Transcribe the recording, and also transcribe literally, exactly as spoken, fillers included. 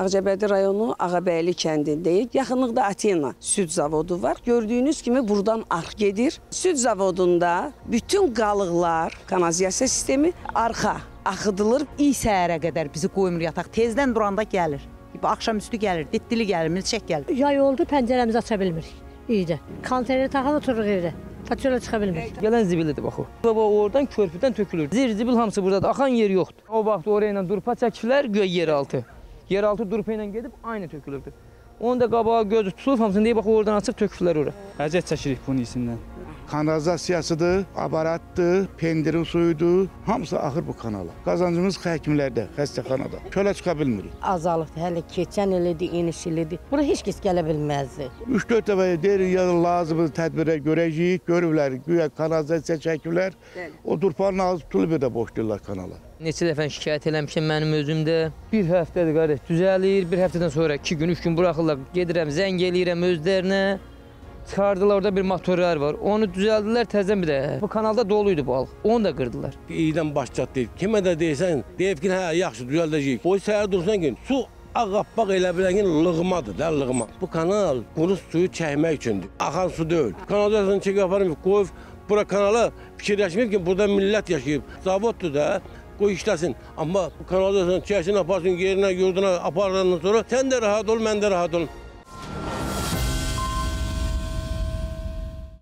Ağcabədi rayonu Ağabəyli kəndindəyik. Yaxınlıqda Atena süd zavodu var. Gördüyünüz kimi buradan arx gedir. Süd zavodunda bütün qalıqlar, kanalizasiya sistemi arxa axıdılır. İyi səhərə qədər bizi qoymur yataq. Tezdən duranda gəlir. Axşamüstü gəlir, ditdili gəlir, milçək gəlir. Yay oldu, pəncərəmizi aça bilmirik. İyice. Konteyneri taxan oturuq evdə. Façola çıxa bilmirik. Gələn zibilidir bax o. Baba oradan körpüdən tökülür. Zir zibil hamısı buradadır. Axan yer yoxdur. O vaxt oraya ilə durpa çəkiflər, göy yeraltı. Yeraltı durpa ilə gedib aynı tökülürdü. Onu da qabağa gözü tutulub hamısını deyib bax oradan açıb töküblər ora. Əziyyət çəkirik bunun isindən. Kanalizasiyasıdır, aparatdır, pendirin suyudur, hamısı axır bu kanala. Qazancımız həkimlərdə, xəstəxanada. Çölə çıxa bilmirik. Azalıqdır, hələ keçən ilidi, iniş ilidi. Bura heç kəs gələ bilməzdi. üç dörd dəfə deyirik, ya lazımı tədbirə görəcəyik, görürlər, güya kanalizasiya çəkirlər. O durpanın ağzı tutulub bir də boşdurlar kanala. Neçə dəfə şikayət eləmişəm mənim özümdə. Bir həftədir qardaş düzəlir, bir həftədən sonra iki gün, üç gün buraxırlar. Gedirəm, zəng eləyirəm özlərinə. Çıxardılar, orada bir motorlar var. Onu düzəldilər təzən bir də. Bu kanalda doluydu bu balıq. Onu da qırdılar. İyidən başlatdı. Kimə də deyirsən, deyib ki, hə, yaxşı düzəldəcəyik. O səhər dursan ki, su ağappaq elə bilən ki, lığmadır da, lığma. Bu kanal quru suyu çəkmək üçündür. Axan su deyil. Kanalizasiyasını çəkib aparım, qoyub bura kanala fikirləşməyib ki, burada millət yaşayıb. Zavoddur da. Qoy işləsin. Amma bu kanalizasiyasını çəksin, aparsın yerinə, yurduna aparandan sonra sən də rahat ol, mən də rahat olum.